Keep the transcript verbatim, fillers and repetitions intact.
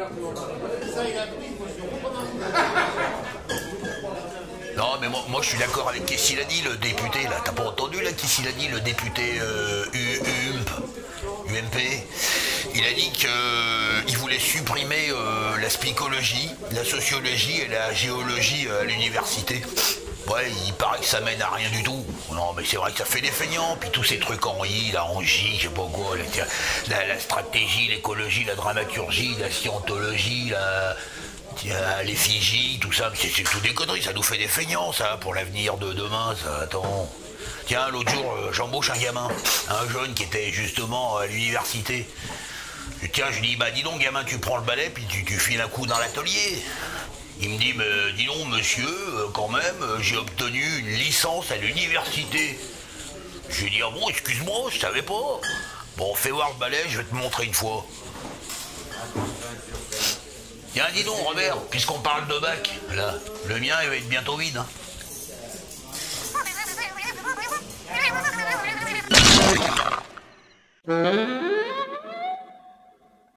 Non, mais moi, moi je suis d'accord avec qu'est-ce qu'il a dit, le député, là. T'as pas entendu, là, qu'est-ce qu'il a dit, le député euh, U- UMP, U M P? Il a dit qu'il voulait supprimer euh, la spicologie, la sociologie et la géologie euh, à l'université. Ouais, il paraît que ça mène à rien du tout. Non, mais c'est vrai que ça fait des feignants, puis tous ces trucs en I, là, en J, je sais pas quoi, la, la, la stratégie, l'écologie, la dramaturgie, la scientologie, la... Tiens, l'effigie, tout ça, c'est c'est tout des conneries, ça nous fait des feignants, ça, pour l'avenir de demain, ça, attends. Tiens, l'autre jour, euh, j'embauche un gamin, un jeune qui était justement à l'université. Tiens, je lui dis, bah dis donc, gamin, tu prends le balai, puis tu, tu files un coup dans l'atelier. Il me dit, mais dis donc, monsieur, euh, quand même, euh, j'ai obtenu une licence à l'université. Je lui ai dit, ah bon, excuse-moi, je savais pas. Bon, fais voir le balai, je vais te montrer une fois. Tiens, dis donc, Robert, puisqu'on parle de bac, là, le mien, il va être bientôt vide, hein. Mm-hmm.